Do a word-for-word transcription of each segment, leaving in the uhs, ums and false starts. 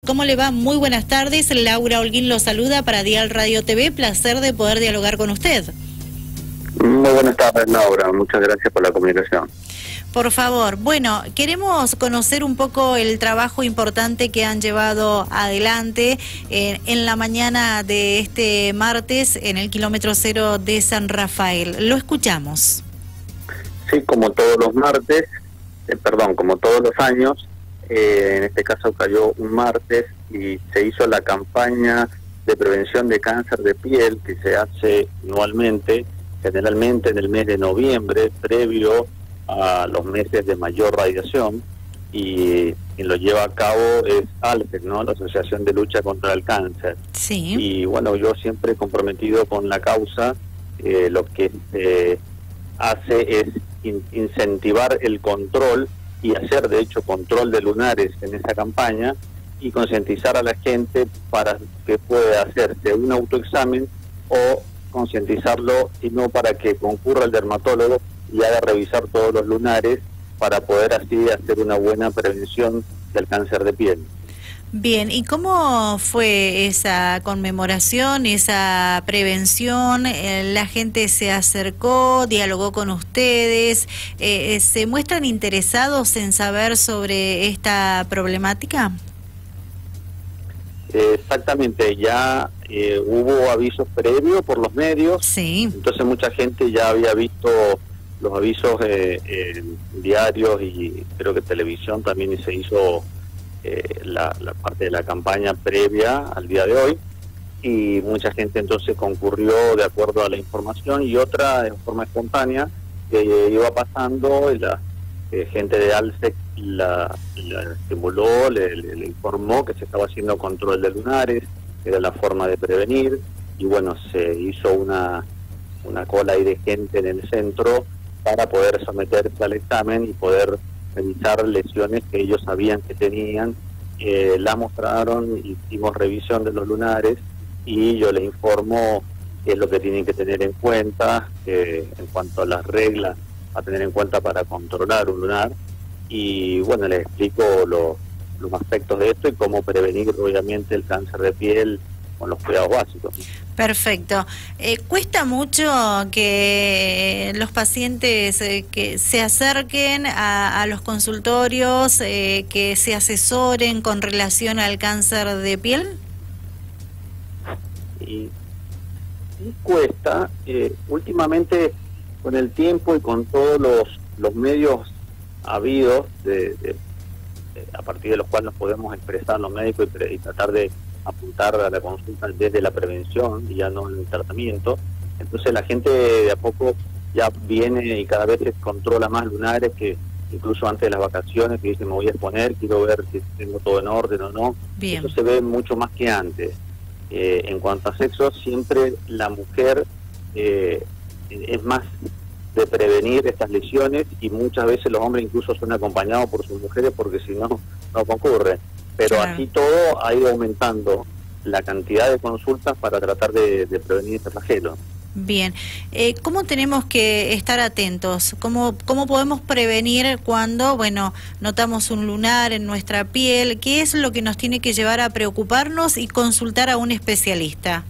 ¿Cómo le va? Muy buenas tardes. Laura Holguín lo saluda para Dial Radio T V. Placer de poder dialogar con usted. Muy buenas tardes, Laura. Muchas gracias por la comunicación. Por favor, bueno, queremos conocer un poco el trabajo importante que han llevado adelante eh, en la mañana de este martes en el kilómetro cero de San Rafael. Lo escuchamos. Sí, como todos los martes, eh, perdón, como todos los años, eh, en este caso cayó un martes y se hizo la campaña de prevención de cáncer de piel que se hace anualmente, generalmente en el mes de noviembre, previo a los meses de mayor radiación, y quien lo lleva a cabo es ALCEC, ¿no? La Asociación de Lucha contra el Cáncer. Sí. Y bueno, yo siempre comprometido con la causa, eh, lo que eh, hace es in incentivar el control y hacer de hecho control de lunares en esa campaña y concientizar a la gente para que pueda hacerse un autoexamen o concientizarlo, sino para que concurra el dermatólogo y haga revisar todos los lunares para poder así hacer una buena prevención del cáncer de piel. Bien, ¿y cómo fue esa conmemoración, esa prevención? Eh, ¿La gente se acercó, dialogó con ustedes? Eh, ¿Se muestran interesados en saber sobre esta problemática? Eh, exactamente, ya eh, hubo avisos previos por los medios, sí. Entonces mucha gente ya había visto los avisos eh, en diarios y creo que televisión también se hizo eh, la, la parte de la campaña previa al día de hoy, y mucha gente entonces concurrió de acuerdo a la información y otra en forma espontánea que eh, iba pasando, y la eh, gente de ALCEC la, la estimuló, le, le, le informó que se estaba haciendo control de lunares, que era la forma de prevenir, y bueno, se hizo una, una cola ahí de gente en el centro para poder someterse al examen y poder revisar lesiones que ellos sabían que tenían. Eh, la mostraron, hicimos revisión de los lunares y yo les informo qué es lo que tienen que tener en cuenta eh, en cuanto a las reglas a tener en cuenta para controlar un lunar, y bueno, les explico lo, los aspectos de esto y cómo prevenir obviamente el cáncer de piel con los cuidados básicos. Perfecto. Eh, ¿Cuesta mucho que los pacientes eh, que se acerquen a, a los consultorios, eh, que se asesoren con relación al cáncer de piel? Y, y cuesta, eh, últimamente con el tiempo y con todos los, los medios habidos, de, de, de, a partir de los cuales nos podemos expresar los médicos y, y tratar de apuntar a la consulta desde la prevención y ya no en el tratamiento, entonces la gente de a poco ya viene y cada vez se controla más lunares, que incluso antes de las vacaciones, que dicen me voy a exponer, quiero ver si tengo todo en orden o no. Bien. Eso se ve mucho más que antes. Eh, en cuanto a sexo, siempre la mujer eh, es más de prevenir estas lesiones, y muchas veces los hombres incluso son acompañados por sus mujeres porque si no, no concurren. Pero claro, así todo ha ido aumentando la cantidad de consultas para tratar de, de prevenir este flagelo. Bien, eh, ¿cómo tenemos que estar atentos? ¿Cómo, ¿Cómo podemos prevenir cuando, bueno, notamos un lunar en nuestra piel? ¿Qué es lo que nos tiene que llevar a preocuparnos y consultar a un especialista?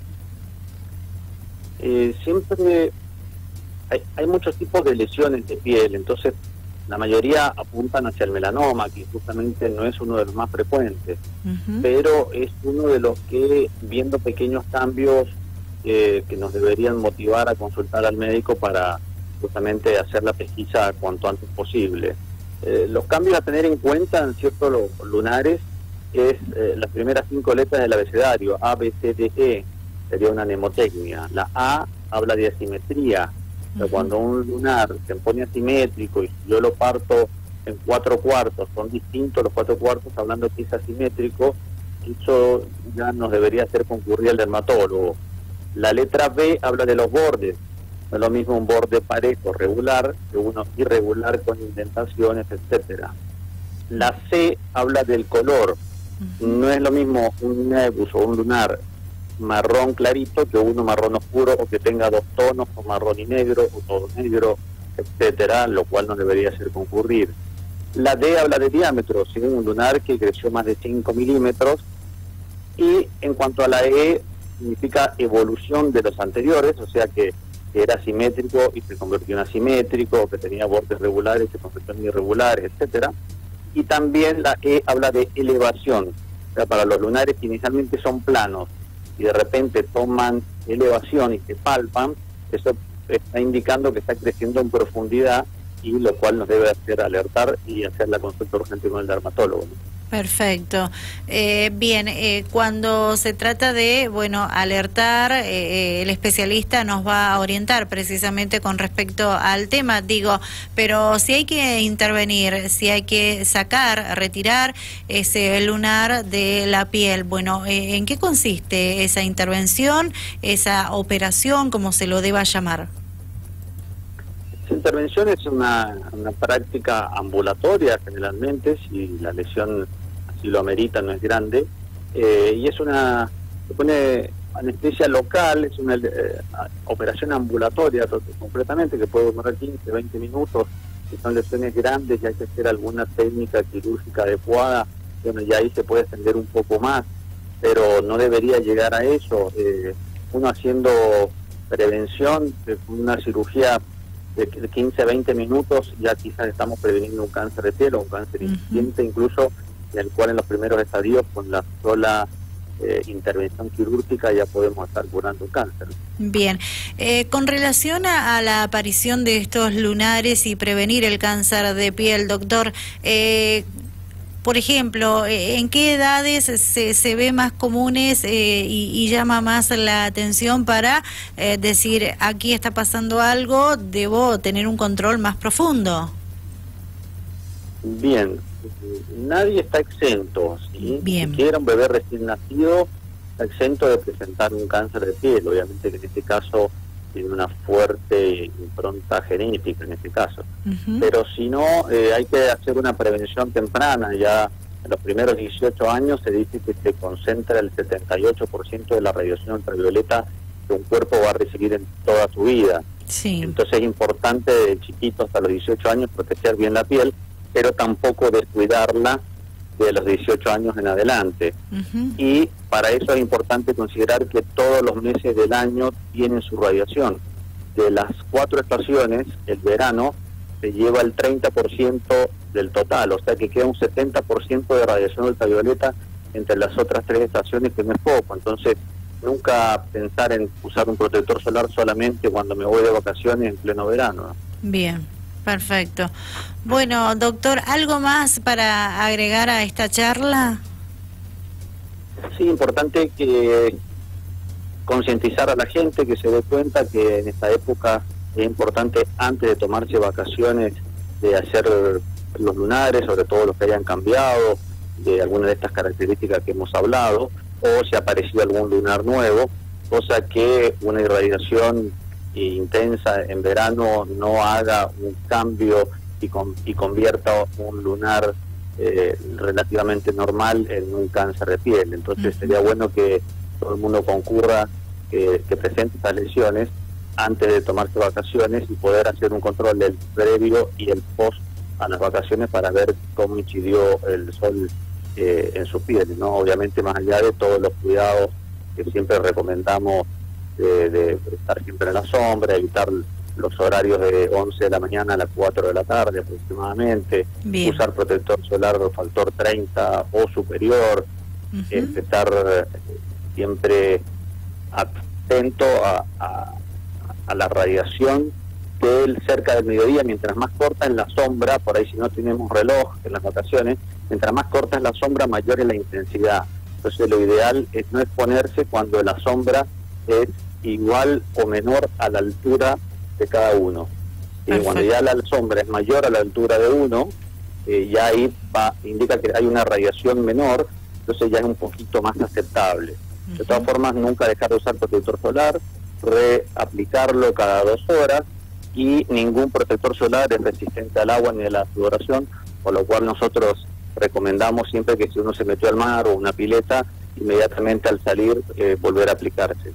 Eh, siempre hay, hay muchos tipos de lesiones de piel, entonces la mayoría apuntan hacia el melanoma, que justamente no es uno de los más frecuentes, uh-huh. pero es uno de los que, viendo pequeños cambios eh, que nos deberían motivar a consultar al médico para justamente hacer la pesquisa cuanto antes posible. Eh, los cambios a tener en cuenta en ciertos lunares es eh, las primeras cinco letras del abecedario, A, B, C, D, E, sería una mnemotecnia. La A habla de asimetría. O sea, cuando un lunar se pone asimétrico y yo lo parto en cuatro cuartos, son distintos los cuatro cuartos, hablando que es asimétrico, eso ya nos debería hacer concurrir al dermatólogo. La letra B habla de los bordes, no es lo mismo un borde parejo regular que uno irregular con indentaciones, etcétera. La C habla del color, no es lo mismo un nebus o un lunar marrón clarito que uno marrón oscuro, o que tenga dos tonos, o marrón y negro, o todo negro, etcétera, lo cual no debería hacer concurrir. La D habla de diámetro, ¿sí? Un lunar que creció más de cinco milímetros. Y en cuanto a la E, significa evolución de los anteriores, o sea que, que era simétrico y se convirtió en asimétrico, que tenía bordes regulares y se convirtió en irregulares, etcétera. Y también la E habla de elevación, o sea, para los lunares que inicialmente son planos y de repente toman elevación y se palpan, eso está indicando que está creciendo en profundidad, y lo cual nos debe hacer alertar y hacer la consulta urgente con el dermatólogo, ¿no? Perfecto. Eh, bien, eh, cuando se trata de, bueno, alertar, eh, el especialista nos va a orientar precisamente con respecto al tema, digo, pero si hay que intervenir, si hay que sacar, retirar ese lunar de la piel, bueno, eh, ¿en qué consiste esa intervención, esa operación, como se lo deba llamar? Esa intervención es una, una práctica ambulatoria generalmente, si la lesión así lo amerita, no es grande, eh, y es una, se pone anestesia local, es una eh, operación ambulatoria completamente, que puede durar quince, veinte minutos, si son lesiones grandes y hay que hacer alguna técnica quirúrgica adecuada, bueno, ya ahí se puede extender un poco más, pero no debería llegar a eso. Eh, uno haciendo prevención, eh, una cirugía de quince, veinte minutos, ya quizás estamos preveniendo un cáncer de piel o un cáncer uh-huh. incipiente, incluso en el cual en los primeros estadios con la sola eh, intervención quirúrgica ya podemos estar curando un cáncer. Bien, eh, con relación a, a la aparición de estos lunares y prevenir el cáncer de piel, doctor, eh, por ejemplo, ¿en qué edades se, se ve más comunes eh, y, y llama más la atención para eh, decir, aquí está pasando algo, debo tener un control más profundo? Bien, nadie está exento, ¿sí? Bien. Si quiera un bebé recién nacido, está exento de presentar un cáncer de piel, obviamente que en este caso tiene una fuerte impronta genética en este caso. Uh-huh. Pero si no, eh, hay que hacer una prevención temprana. Ya en los primeros dieciocho años se dice que se concentra el setenta y ocho por ciento de la radiación ultravioleta que un cuerpo va a recibir en toda su vida. Sí. Entonces es importante de chiquito hasta los dieciocho años proteger bien la piel, pero tampoco descuidarla de los dieciocho años en adelante. Uh-huh. Y para eso es importante considerar que todos los meses del año tienen su radiación. De las cuatro estaciones, el verano se lleva el treinta por ciento del total, o sea que queda un setenta por ciento de radiación ultravioleta entre las otras tres estaciones, que no es poco. Entonces, nunca pensar en usar un protector solar solamente cuando me voy de vacaciones en pleno verano, ¿no? Bien. Perfecto. Bueno, doctor, ¿algo más para agregar a esta charla? Sí, importante que concientizar a la gente, que se dé cuenta que en esta época es importante, antes de tomarse vacaciones, de hacer los lunares, sobre todo los que hayan cambiado, de alguna de estas características que hemos hablado, o si ha aparecido algún lunar nuevo, cosa que una irradiación intensa en verano no haga un cambio y, con, y convierta un lunar eh, relativamente normal en un cáncer de piel. Entonces uh-huh. sería bueno que todo el mundo concurra, que, que presente estas lesiones antes de tomarse vacaciones y poder hacer un control del previo y el post a las vacaciones para ver cómo incidió el sol eh, en su piel, ¿no? Obviamente, más allá de todos los cuidados que siempre recomendamos De, de estar siempre en la sombra, evitar los horarios de once de la mañana a las cuatro de la tarde aproximadamente, Bien. usar protector solar factor treinta o superior, uh-huh. eh, estar eh, siempre atento a, a, a la radiación del cerca del mediodía, mientras más corta en la sombra, por ahí si no tenemos reloj en las vacaciones, mientras más corta es la sombra, mayor es la intensidad. Entonces lo ideal es no exponerse cuando la sombra es igual o menor a la altura de cada uno. Y cuando ya la sombra es mayor a la altura de uno, eh, ya ahí va, indica que hay una radiación menor, entonces ya es un poquito más aceptable. Uh-huh. De todas formas, nunca dejar de usar protector solar, reaplicarlo cada dos horas, y ningún protector solar es resistente al agua ni a la sudoración, por lo cual nosotros recomendamos siempre que si uno se metió al mar o una pileta, inmediatamente al salir eh, volver a aplicarse.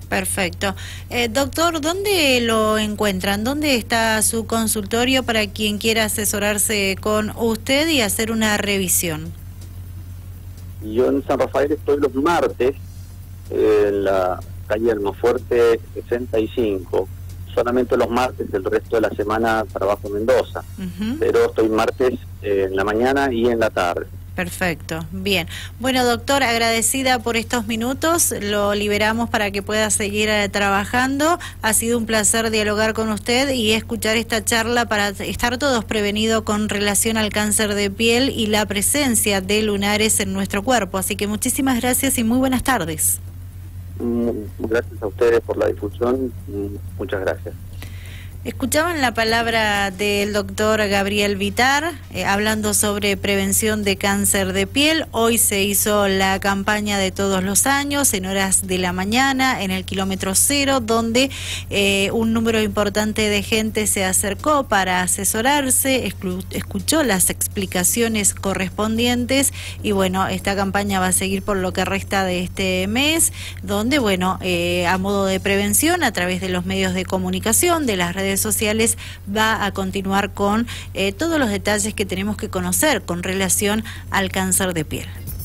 Perfecto. Eh, doctor, ¿dónde lo encuentran? ¿Dónde está su consultorio para quien quiera asesorarse con usted y hacer una revisión? Yo en San Rafael estoy los martes, eh, en la calle Almafuerte sesenta y cinco. Solamente los martes, el resto de la semana trabajo en Mendoza. Uh-huh. Pero estoy martes eh, en la mañana y en la tarde. Perfecto, bien. Bueno, doctor, agradecida por estos minutos, lo liberamos para que pueda seguir eh, trabajando. Ha sido un placer dialogar con usted y escuchar esta charla para estar todos prevenidos con relación al cáncer de piel y la presencia de lunares en nuestro cuerpo. Así que muchísimas gracias y muy buenas tardes. Gracias a ustedes por la difusión, muchas gracias. Escuchaban la palabra del doctor Gabriel Vitar, eh, hablando sobre prevención de cáncer de piel. Hoy se hizo la campaña de todos los años, en horas de la mañana, en el kilómetro cero, donde eh, un número importante de gente se acercó para asesorarse, escuchó las explicaciones correspondientes y bueno, esta campaña va a seguir por lo que resta de este mes, donde bueno, eh, a modo de prevención, a través de los medios de comunicación, de las redes sociales, va a continuar con eh, todos los detalles que tenemos que conocer con relación al cáncer de piel.